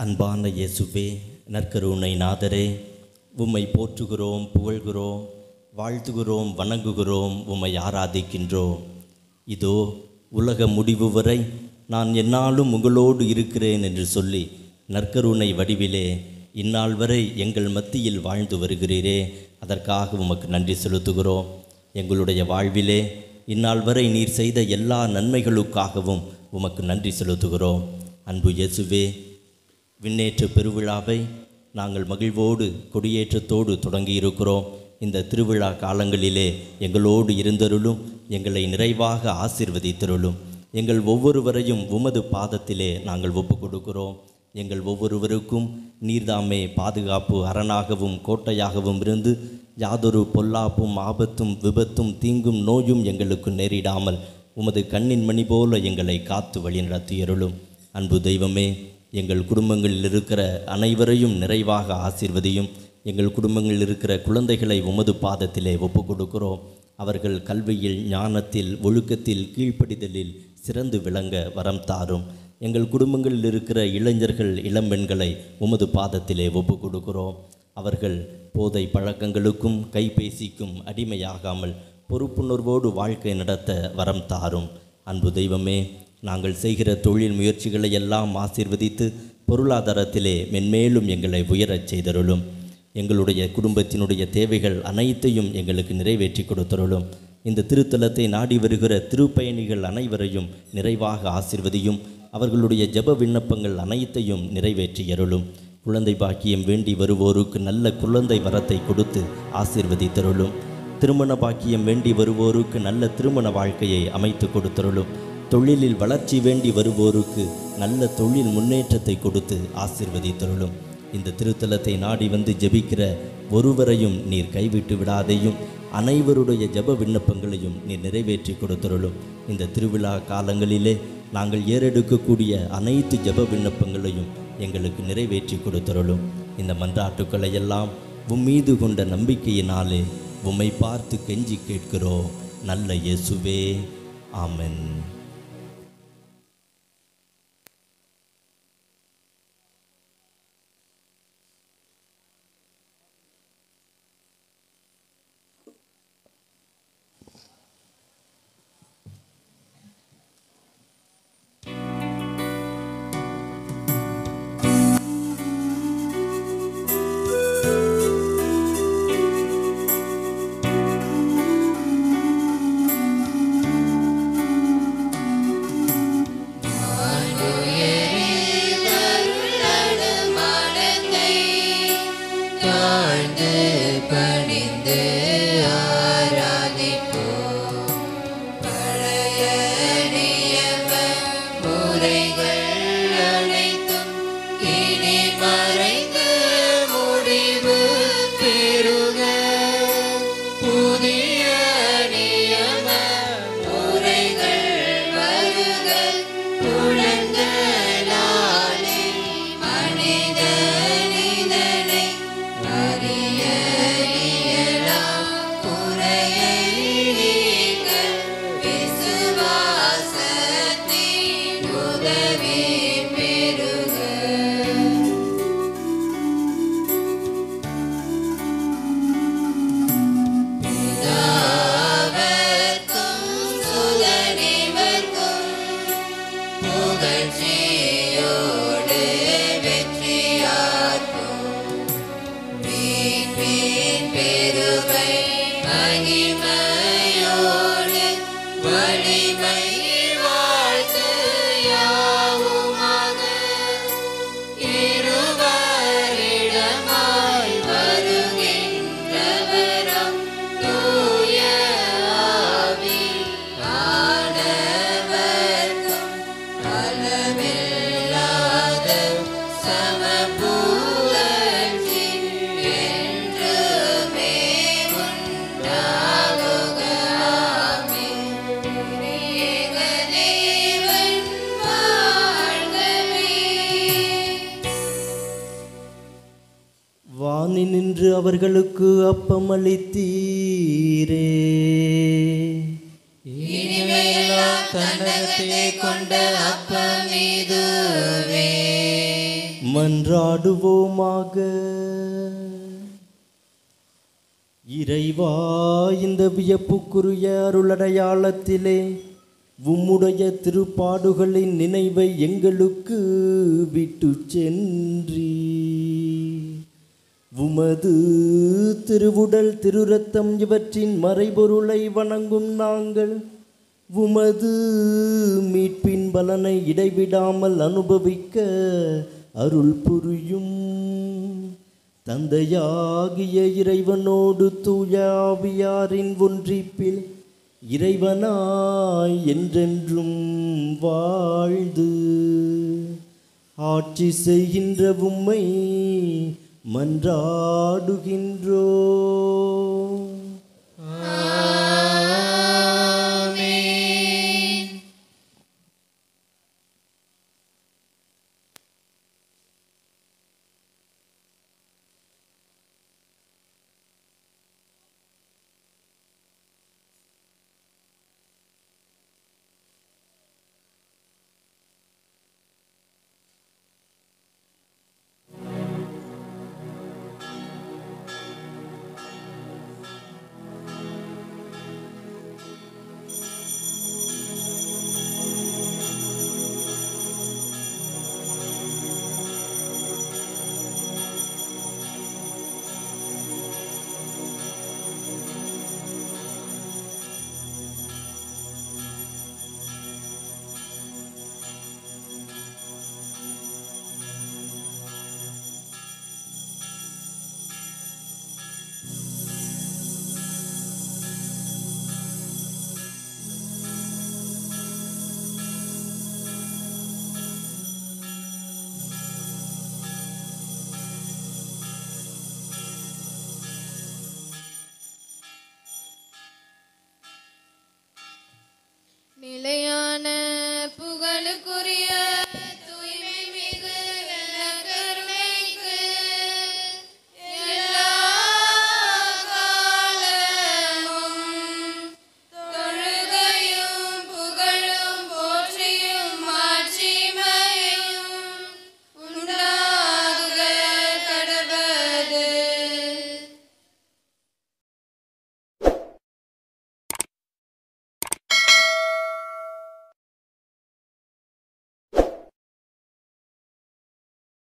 அன்பான இயேசுவே, நற்கருணை நாதரே, உம்மை போற்றுகிறோம், புகழ்கிறோம், வாழ்த்துகிறோம், வணங்குகிறோம், உம்மை ஆராதிக்கின்றோம். இதோ உலக முடிவு வரை நான் எந்நாளும் உங்களோடு இருக்கிறேன் என்று சொல்லி நற்கருணை வடிவிலே இந்நாள் வரை எங்கள் மத்தியில் வாழ்ந்து வருகிறீரே, அதற்காக உமக்கு நன்றி செலுத்துகிறோம். எங்களுடைய வாழ்விலே இந்நாள் வரை நீர் செய்த எல்லா நன்மைகளுக்காகவும் உமக்கு நன்றி செலுத்துகிறோம். அன்பு இயேசுவே, விண்ணேற்ற பெருவிழாவை நாங்கள் மகிழ்வோடு கொடியேற்றத்தோடு தொடங்கியிருக்கிறோம். இந்த திருவிழா காலங்களிலே எங்களோடு இருந்தருளும், எங்களை நிறைவாக ஆசீர்வதித்தருளும். எங்கள் ஒவ்வொருவரையும் உமது பாதத்திலே நாங்கள் ஒப்பு கொடுக்கிறோம். எங்கள் ஒவ்வொருவருக்கும் நீர்தாமே பாதுகாப்பு அரணாகவும் கோட்டையாகவும் இருந்து யாதொரு பொல்லாப்பும் ஆபத்தும் விபத்தும் தீங்கும் நோயும் எங்களுக்கு நேரிடாமல் உமது கண்ணின் மணி போல எங்களை காத்து வழிநடத்தியருளும். அன்பு தெய்வமே, எங்கள் குடும்பங்களில் இருக்கிற அனைவரையும் நிறைவாக ஆசீர்வதியும். எங்கள் குடும்பங்களில் இருக்கிற குழந்தைகளை உமது பாதத்திலே ஒப்பு கொடுக்கிறோம். அவர்கள் கல்வியில், ஞானத்தில், ஒழுக்கத்தில், கீழ்ப்படிதலில் சிறந்து விளங்க வரம் தாரும். எங்கள் குடும்பங்களில் இருக்கிற இளைஞர்கள், இளம்பெண்களை உமது பாதத்திலே ஒப்பு கொடுக்கிறோம். அவர்கள் போதை பழக்கங்களுக்கும் கைபேசிக்கும் அடிமையாகாமல் பொறுப்புணர்வோடு வாழ்க்கை நடத்த வரம் தாரும். அன்பு தெய்வமே, நாங்கள் செய்கிற தொழில் முயற்சிகளை எல்லாம் ஆசீர்வதித்து பொருளாதாரத்திலே மென்மேலும் எங்களை உயரச் செய்தருளும். எங்களுடைய குடும்பத்தினுடைய தேவைகள் அனைத்தையும் எங்களுக்கு நிறைவேற்றி கொடுத்தருளும். இந்த திருத்தலத்தை நாடி வருகிற திருப்பயணிகள் அனைவரையும் நிறைவாக ஆசீர்வதியும். அவர்களுடைய ஜெப விண்ணப்பங்கள் அனைத்தையும் நிறைவேற்றியருளும். குழந்தை பாக்கியம் வேண்டி வருவோருக்கு நல்ல குழந்தை வரத்தை கொடுத்து ஆசீர்வதித்தருளும். திருமண பாக்கியம் வேண்டி வருவோருக்கு நல்ல திருமண வாழ்க்கையை அமைத்து கொடுத்தருளும். தொழிலில் வளர்ச்சி வேண்டி வருவோருக்கு நல்ல தொழில் முன்னேற்றத்தை கொடுத்து ஆசீர்வதித்தருளும். இந்த திருத்தலத்தை நாடி வந்து ஜெபிக்கிற ஒருவரையும் நீர் கைவிட்டு விடாதையும் அனைவருடைய ஜெப விண்ணப்பங்களையும் நீர் நிறைவேற்றி கொடுத்தருளும். இந்த திருவிழா காலங்களிலே நாங்கள் ஏறெடுக்கக்கூடிய அனைத்து ஜெப விண்ணப்பங்களையும் எங்களுக்கு நிறைவேற்றி கொடுத்தருளும். இந்த மன்றாட்டுக்களை எல்லாம் உம்மீது கொண்ட நம்பிக்கையினாலே உம்மை பார்த்து கெஞ்சி கேட்கிறோம் நல்ல இயேசுவே, ஆமென். நின்று அவர்களுக்கு அப்பம் அளித்தீரே, தன்னகத்தை கொண்ட அப்பம் இதுவே. மன்றாடுவோமாக. இறைவா, இந்த வியப்புக்குரிய அருளடையாளத்திலே உம்முடைய திருப்பாடுகளின் நினைவை எங்களுக்கு விட்டு சென்றி உமது திருவுடல் திருரத்தம் இவற்றின் மறைபொருளை வணங்கும் நாங்கள் உமது மீட்பின் பலனை இடைவிடாமல் அனுபவிக்க அருள் புரியும். தந்தையாகிய இறைவனோடு தூய ஆவியாரின் ஒன்றிப்பில் இறைவனாய் என்றென்றும் வாழ்ந்து ஆட்சி செய்கின்ற உம்மை மன்றாடுகின்றோம்.